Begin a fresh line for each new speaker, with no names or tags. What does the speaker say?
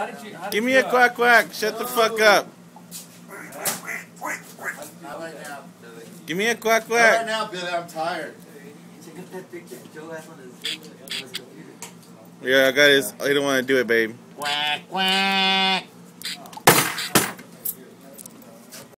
Give me a quack quack. Shut the fuck up.
Not right now, Billy.
Give me a quack
Not right
quack.
now, Billy. I'm tired.
Check out that picture of Joe has on his computer.
Yeah, I got his. I don't want to do it, babe.
Quack, quack.